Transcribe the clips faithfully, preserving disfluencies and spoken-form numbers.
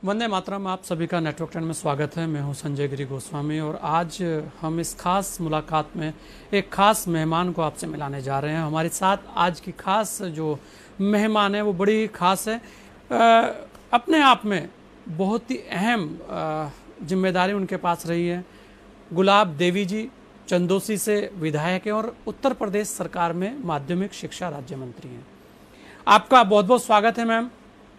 वंदे मातरम। आप सभी का नेटवर्क टेन में स्वागत है। मैं हूं संजय गिरी गोस्वामी और आज हम इस खास मुलाकात में एक खास मेहमान को आपसे मिलाने जा रहे हैं। हमारे साथ आज की खास जो मेहमान है वो बड़ी खास है। आ, अपने आप में बहुत ही अहम जिम्मेदारी उनके पास रही है। गुलाब देवी जी चंदोसी से विधायक हैं और उत्तर प्रदेश सरकार में माध्यमिक शिक्षा राज्य मंत्री हैं। आपका बहुत बहुत स्वागत है मैम।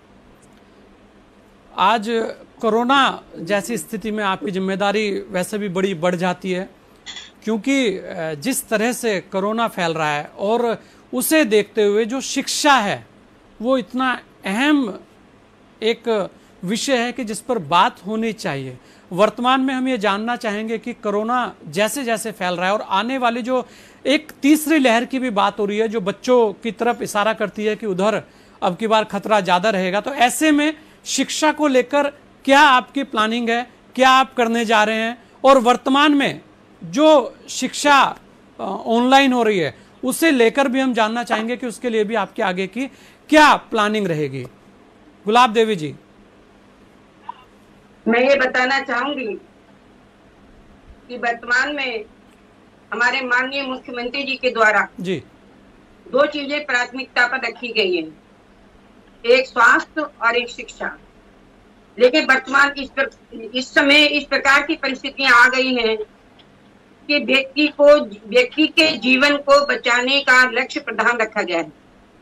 आज कोरोना जैसी स्थिति में आपकी जिम्मेदारी वैसे भी बड़ी बढ़ जाती है, क्योंकि जिस तरह से कोरोना फैल रहा है और उसे देखते हुए जो शिक्षा है वो इतना अहम एक विषय है कि जिस पर बात होनी चाहिए। वर्तमान में हम ये जानना चाहेंगे कि कोरोना जैसे जैसे फैल रहा है और आने वाली जो एक तीसरी लहर की भी बात हो रही है जो बच्चों की तरफ इशारा करती है कि उधर अब की बार खतरा ज़्यादा रहेगा, तो ऐसे में शिक्षा को लेकर क्या आपकी प्लानिंग है, क्या आप करने जा रहे हैं और वर्तमान में जो शिक्षा ऑनलाइन हो रही है उसे लेकर भी हम जानना चाहेंगे कि उसके लिए भी आपके आगे की क्या प्लानिंग रहेगी। गुलाब देवी जी, मैं ये बताना चाहूंगी कि वर्तमान में हमारे माननीय मुख्यमंत्री जी के द्वारा जी दो चीजें प्राथमिकता पर रखी गई है, एक स्वास्थ्य और एक शिक्षा। लेकिन वर्तमान इस पर, इस समय इस प्रकार की परिस्थितियां आ गई हैं कि व्यक्ति को व्यक्ति के जीवन को बचाने का लक्ष्य प्रधान रखा गया है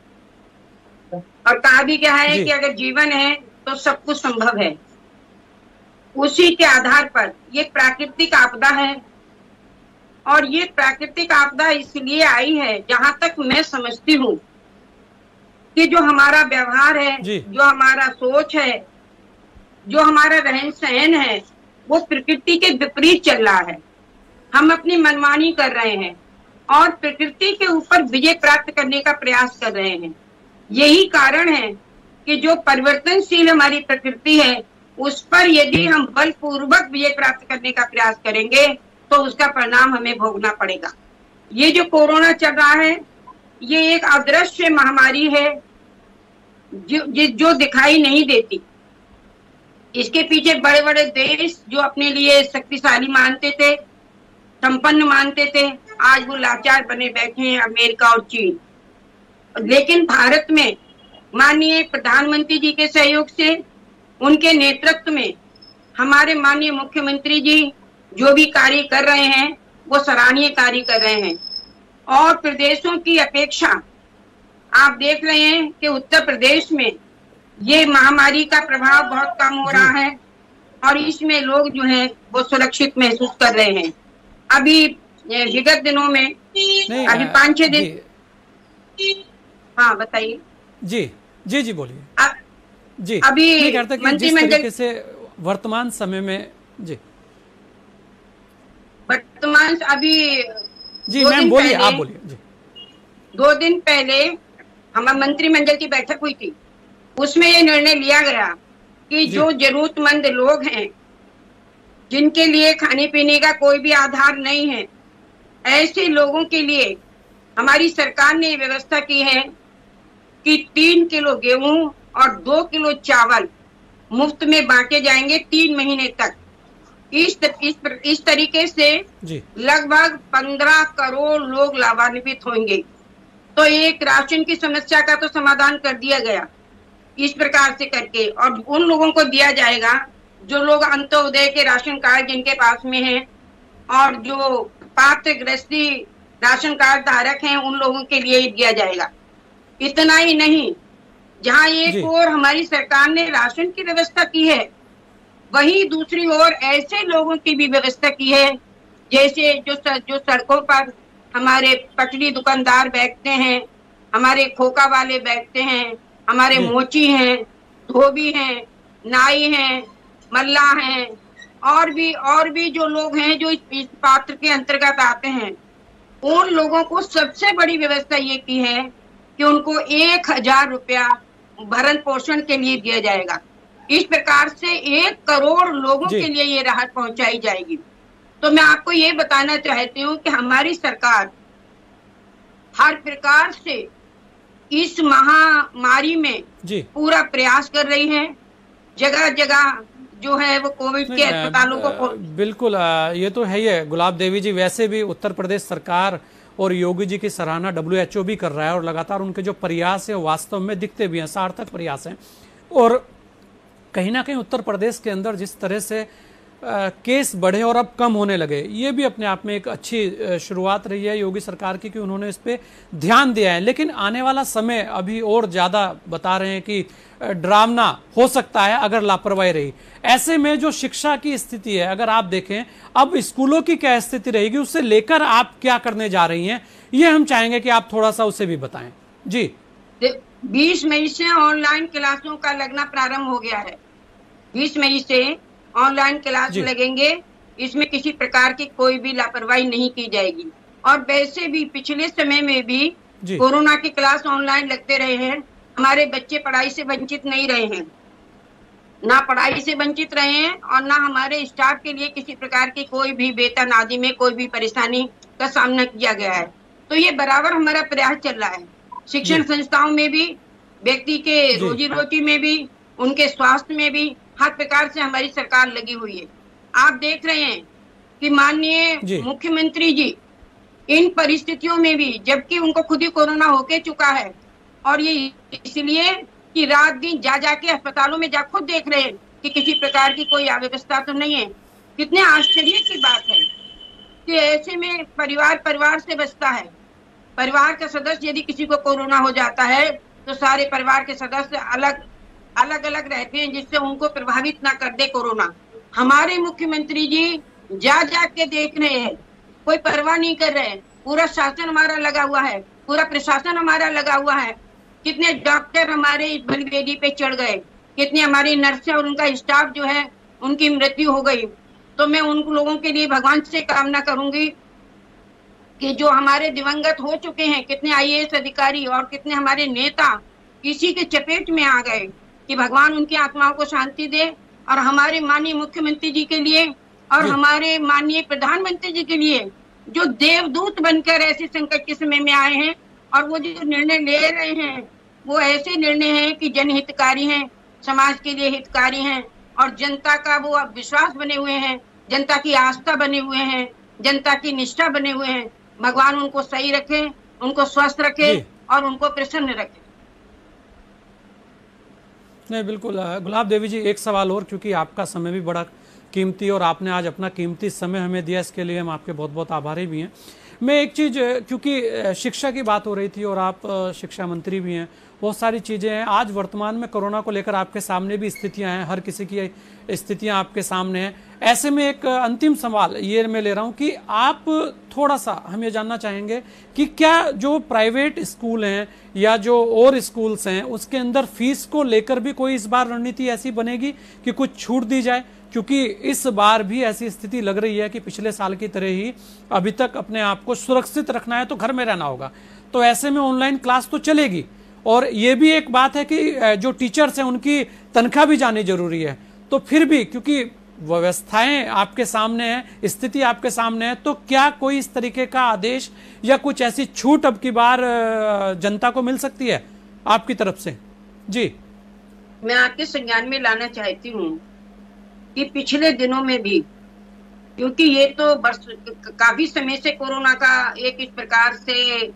और कहा भी गया है कि अगर जीवन है तो सब कुछ संभव है। उसी के आधार पर ये प्राकृतिक आपदा है और ये प्राकृतिक आपदा इसलिए आई है, जहां तक मैं समझती हूँ कि जो हमारा व्यवहार है, जो हमारा सोच है, जो हमारा रहन सहन है, वो प्रकृति के विपरीत चल रहा है। हम अपनी मनमानी कर रहे हैं और प्रकृति के ऊपर विजय प्राप्त करने का प्रयास कर रहे हैं। यही कारण है कि जो परिवर्तनशील हमारी प्रकृति है उस पर यदि हम बलपूर्वक विजय प्राप्त करने का प्रयास करेंगे तो उसका परिणाम हमें भोगना पड़ेगा। ये जो कोरोना चल रहा है ये एक अदृश्य महामारी है जो, जो दिखाई नहीं देती। इसके पीछे बड़े बड़े देश जो अपने लिए शक्तिशाली मानते थे, संपन्न मानते थे, आज वो लाचार बने बैठे हैं, अमेरिका और चीन। लेकिन भारत में माननीय प्रधानमंत्री जी के सहयोग से, उनके नेतृत्व में हमारे माननीय मुख्यमंत्री जी जो भी कार्य कर रहे हैं वो सराहनीय कार्य कर रहे हैं। और प्रदेशों की अपेक्षा आप देख रहे हैं कि उत्तर प्रदेश में ये महामारी का प्रभाव बहुत कम हो रहा है और इसमें लोग जो हैं वो सुरक्षित महसूस कर रहे हैं। अभी विगत दिनों में अभी पाँच छह दिन, हाँ बताइए। जी जी जी बोलिए जी। अभी मंत्रिमंडल से वर्तमान समय में जी वर्तमान अभी जी मैम बोलिए, आप बोलिए जी। दो दिन पहले हमारे मंत्रिमंडल की बैठक हुई थी, उसमें ये निर्णय लिया गया कि जो जरूरतमंद लोग हैं जिनके लिए खाने पीने का कोई भी आधार नहीं है, ऐसे लोगों के लिए हमारी सरकार ने व्यवस्था की है कि तीन किलो गेहूं और दो किलो चावल मुफ्त में बांटे जाएंगे तीन महीने तक। इस इस, इस तरीके से लगभग पंद्रह करोड़ लोग लाभान्वित होंगे। तो एक राशन की समस्या का तो समाधान कर दिया गया इस प्रकार से करके, और उन लोगों को दिया जाएगा जो लोग अंत्योदय के राशन कार्ड जिनके पास में है और जो पात्र गृहस्थी राशन कार्ड धारक हैं उन लोगों के लिए दिया जाएगा। इतना ही नहीं, जहां एक ओर हमारी सरकार ने राशन की व्यवस्था की है, वहीं दूसरी ओर ऐसे लोगों की भी व्यवस्था की है जैसे जो सर, जो सड़कों पर हमारे पटरी दुकानदार बैठते हैं, हमारे खोखा वाले बैठते हैं, हमारे मोची हैं, धोबी हैं, नाई हैं, मल्लाह हैं, और भी और भी जो लोग हैं जो इस पात्र के अंतर्गत आते हैं, उन लोगों को सबसे बड़ी व्यवस्था ये की है कि उनको एक हजार रुपया भरण पोषण के लिए दिया जाएगा। इस प्रकार से एक करोड़ लोगों के लिए ये राहत पहुंचाई जाएगी। तो मैं आपको ये बताना चाहती हूँ कि हमारी सरकार हर प्रकार से इस महामारी में पूरा प्रयास कर रही है जगह जगह जो है वो कोविड के अस्पतालों को। बिल्कुल, ये तो है ही है गुलाब देवी जी। वैसे भी उत्तर प्रदेश सरकार और योगी जी की सराहना डब्ल्यू एच ओ भी कर रहा है और लगातार उनके जो प्रयास है वास्तव में दिखते भी हैं, सार्थक प्रयास हैं। और कहीं ना कहीं उत्तर प्रदेश के अंदर जिस तरह से आ, केस बढ़े और अब कम होने लगे, ये भी अपने आप में एक अच्छी शुरुआत रही है योगी सरकार की कि उन्होंने इस पे ध्यान दिया है। लेकिन आने वाला समय अभी और ज़्यादा बता रहे हैं कि डरावना हो सकता है अगर लापरवाही रही। ऐसे में जो शिक्षा की स्थिति है, अगर आप देखें अब स्कूलों की क्या स्थिति रहेगी, उससे लेकर आप क्या करने जा रही हैं, ये हम चाहेंगे कि आप थोड़ा सा उसे भी बताएं। जी, बीस मई से ऑनलाइन क्लासों का लगना प्रारंभ हो गया है। बीस मई से ऑनलाइन क्लास लगेंगे, इसमें किसी प्रकार की कोई भी लापरवाही नहीं की जाएगी। और वैसे भी पिछले समय में भी कोरोना की क्लास ऑनलाइन लगते रहे हैं, हमारे बच्चे पढ़ाई से वंचित नहीं रहे हैं, ना पढ़ाई से वंचित रहे हैं और ना हमारे स्टाफ के लिए किसी प्रकार की कोई भी वेतन आदि में कोई भी परेशानी का सामना किया गया है। तो ये बराबर हमारा प्रयास चल रहा है, शिक्षण संस्थाओं में भी, व्यक्ति के रोजी रोटी में भी, उनके स्वास्थ्य में भी, हर प्रकार से हमारी सरकार लगी हुई है। आप देख रहे हैं कि माननीय मुख्यमंत्री जी इन परिस्थितियों में भी, जबकि उनको खुद ही कोरोना होके चुका है, और ये इसलिए कि रात दिन जा जाके अस्पतालों में जा खुद देख रहे हैं कि किसी प्रकार की कोई अव्यवस्था तो नहीं है। कितने आश्चर्य की बात है कि ऐसे में परिवार परिवार से बचता है। परिवार का सदस्य यदि किसी को कोरोना हो जाता है तो सारे परिवार के सदस्य अलग अलग अलग रहते हैं, जिससे उनको प्रभावित ना कर दे कोरोना। हमारे मुख्यमंत्री जी जा जा के देख रहे हैं, कोई परवाह नहीं कर रहे हैं। पूरा शासन हमारा लगा हुआ है, पूरा प्रशासन हमारा लगा हुआ है। कितने डॉक्टर हमारे इस बलिवेदी पे चढ़ गए, कितने हमारी नर्सें और उनका स्टाफ जो है उनकी मृत्यु हो गई। तो मैं उन लोगों के लिए भगवान से कामना करूंगी कि जो हमारे दिवंगत हो चुके हैं, कितने आई ए एस अधिकारी और कितने हमारे नेता इसी के चपेट में आ गए, कि भगवान उनकी आत्माओं को शांति दे। और हमारे माननीय मुख्यमंत्री जी के लिए और हमारे माननीय प्रधानमंत्री जी के लिए, जो देवदूत बनकर ऐसे संकट के समय में आए हैं और वो जो निर्णय ले रहे हैं वो ऐसे निर्णय हैं कि जनहितकारी हैं, समाज के लिए हितकारी हैं और जनता का वो विश्वास बने हुए हैं, जनता की आस्था बने हुए हैं, जनता की निष्ठा बने हुए हैं। भगवान उनको सही रखे, उनको स्वस्थ रखे और उनको प्रसन्न रखे। नहीं, बिल्कुल गुलाब देवी जी, एक सवाल और, क्योंकि आपका समय भी बड़ा कीमती और आपने आज अपना कीमती समय हमें दिया, इसके लिए हम आपके बहुत बहुत आभारी भी हैं। मैं एक चीज़, क्योंकि शिक्षा की बात हो रही थी और आप शिक्षा मंत्री भी हैं, बहुत सारी चीज़ें हैं आज वर्तमान में कोरोना को लेकर आपके सामने भी स्थितियां हैं, हर किसी की स्थितियां आपके सामने हैं। ऐसे में एक अंतिम सवाल ये मैं ले रहा हूं कि आप थोड़ा सा हम ये जानना चाहेंगे कि क्या जो प्राइवेट स्कूल हैं या जो और स्कूल्स हैं उसके अंदर फीस को लेकर भी कोई इस बार रणनीति ऐसी बनेगी कि कुछ छूट दी जाए, क्योंकि इस बार भी ऐसी स्थिति लग रही है कि पिछले साल की तरह ही अभी तक अपने आप को सुरक्षित रखना है तो घर में रहना होगा। तो ऐसे में ऑनलाइन क्लास तो चलेगी और ये भी एक बात है कि जो टीचर्स हैं उनकी तनख्वाह भी जानी जरूरी है। तो फिर भी क्योंकि व्यवस्थाएं आपके सामने है, स्थिति आपके सामने है, तो क्या कोई इस तरीके का आदेश या कुछ ऐसी छूट अब की बार जनता को मिल सकती है आपकी तरफ से? जी, मैं आपके संज्ञान में लाना चाहती हूँ कि पिछले दिनों में भी, क्योंकि ये तो वर्ष काफी समय से कोरोना का एक इस प्रकार से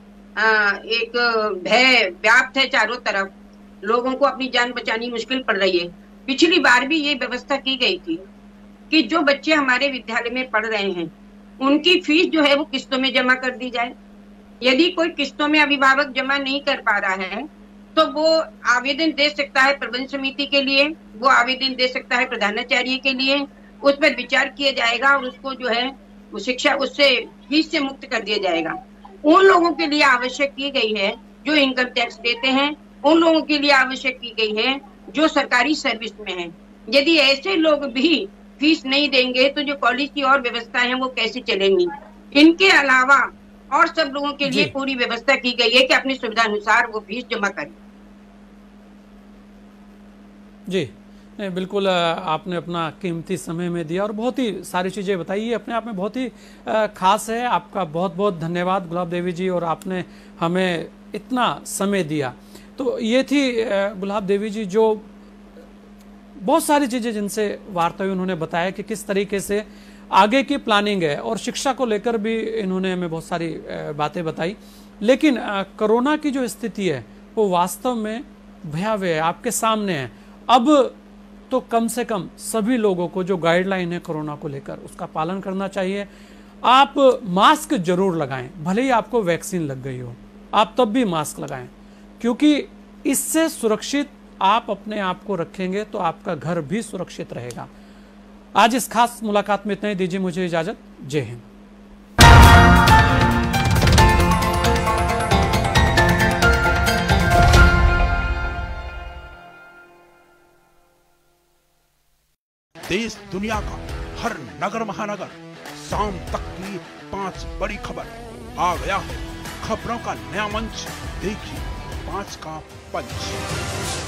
एक भय व्याप्त है चारों तरफ, लोगों को अपनी जान बचानी मुश्किल पड़ रही है। पिछली बार भी ये व्यवस्था की गई थी कि जो बच्चे हमारे विद्यालय में पढ़ रहे हैं उनकी फीस जो है वो किस्तों में जमा कर दी जाए। यदि कोई किस्तों में अभिभावक जमा नहीं कर पा रहा है तो वो आवेदन दे सकता है प्रबंध समिति के लिए, वो आवेदन दे सकता है प्रधानाचार्य के लिए, उस पर विचार किया जाएगा और उसको जो है वो शिक्षा उससे फीस से मुक्त कर दिया जाएगा। उन लोगों के लिए आवश्यक की गई है जो इनकम टैक्स देते हैं, उन लोगों के लिए आवश्यक की गई है जो सरकारी सर्विस में है। यदि ऐसे लोग भी फीस नहीं देंगे तो जो कॉलेज की और व्यवस्थाएं हैं वो कैसे चलेंगी। इनके अलावा और सब लोगों के लिए पूरी व्यवस्था की गई है कि अपनी सुविधा अनुसार वो फीस जमा करें। जी नहीं, बिल्कुल आपने अपना कीमती समय में दिया और बहुत ही सारी चीज़ें बताई, अपने आप में बहुत ही खास है। आपका बहुत बहुत धन्यवाद गुलाब देवी जी, और आपने हमें इतना समय दिया। तो ये थी गुलाब देवी जी जो बहुत सारी चीजें जिनसे वार्ता हुई, उन्होंने बताया कि किस तरीके से आगे की प्लानिंग है, और शिक्षा को लेकर भी इन्होंने हमें बहुत सारी बातें बताई। लेकिन कोरोना की जो स्थिति है वो वास्तव में भयावह है, आपके सामने है। अब तो कम से कम सभी लोगों को जो गाइडलाइन है कोरोना को लेकर उसका पालन करना चाहिए। आप मास्क जरूर लगाएं, भले ही आपको वैक्सीन लग गई हो, आप तब भी मास्क लगाएं, क्योंकि इससे सुरक्षित आप अपने आप को रखेंगे तो आपका घर भी सुरक्षित रहेगा। आज इस खास मुलाकात में इतना ही, दीजिए मुझे इजाजत। जय हिंद। देश दुनिया का हर नगर महानगर, शाम तक की पांच बड़ी खबर आ गया है। खबरों का नया मंच, देखिए पांच का पंच।